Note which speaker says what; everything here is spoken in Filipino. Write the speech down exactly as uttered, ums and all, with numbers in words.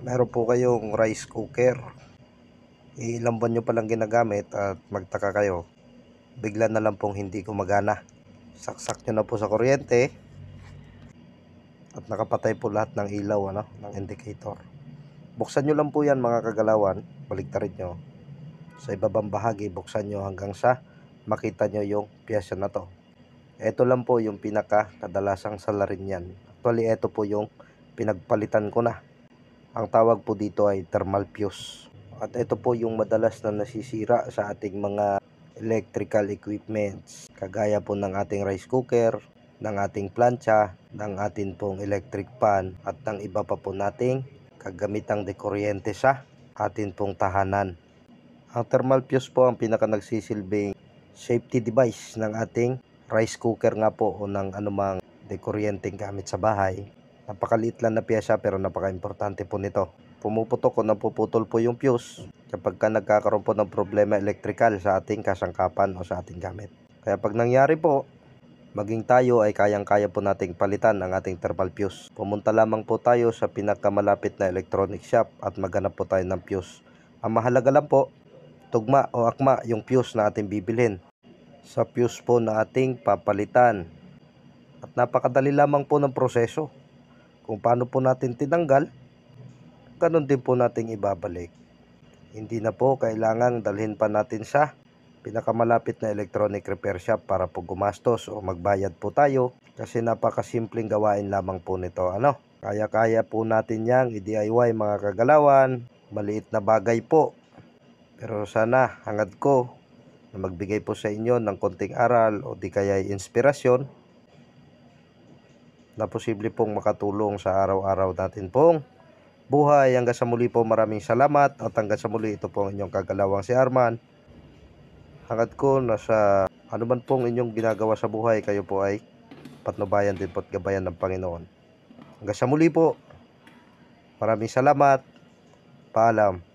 Speaker 1: Meron po kayong rice cooker, ilang buwan nyo palang ginagamit at magtaka kayo, bigla na lang pong hindi gumagana. Saksak nyo na po sa kuryente at nakapatay po lahat ng ilaw, ano, ng indicator. Buksan nyo lang po yan mga kagalawan, baliktarin nyo. Sa ibabang bahagi, buksan nyo hanggang sa makita nyo yung piyesa na to. Ito lang po yung pinaka kadalasang salarin yan. Actually, ito po yung pinagpalitan ko na. Ang tawag po dito ay thermal fuse. At ito po yung madalas na nasisira sa ating mga electrical equipments. Kagaya po ng ating rice cooker, ng ating plancha, ng ating pong electric pan, at ng iba pa po nating kagamitang dekuryente sa ating pong tahanan. Ang thermal fuse po ang pinaka nagsisilbing safety device ng ating rice cooker nga po o ng anumang dekuryenteng gamit sa bahay. Napakaliit lang na piyesa pero napaka-importante po nito. Pumuputok o napuputol po yung fuse kapag ka nagkakaroon po ng problema electrical sa ating kasangkapan o sa ating gamit. Kaya pag nangyari po, maging tayo ay kayang-kaya po nating palitan ang ating thermal fuse. Pumunta lamang po tayo sa pinakamalapit na electronic shop at maghanap po tayo ng fuse. Ang mahalaga lang po, tugma o akma yung fuse na ating bibilhin sa fuse po na ating papalitan. At napakadali lamang po ng proseso. Kung paano po natin tinanggal, ganun din po nating ibabalik. Hindi na po kailangang dalhin pa natin sa pinakamalapit na electronic repair shop para po gumastos o magbayad po tayo, kasi napakasimpleng gawain lamang po nito. Ano? Kaya-kaya po natin yang i-D I Y mga kagalawan. Maliit na bagay po. Pero sana hangad ko na magbigay po sa inyo ng konting aral o di kaya inspirasyon na posible pong makatulong sa araw-araw natin pong buhay. Hanggang sa muli po, maraming salamat at hanggang sa muli, ito po ang inyong kagalawang si Arman. Hangad ko na sa anuman pong inyong ginagawa sa buhay, kayo po ay patnubayan din po at gabayan ng Panginoon. Hanggang sa muli po, maraming salamat. Paalam.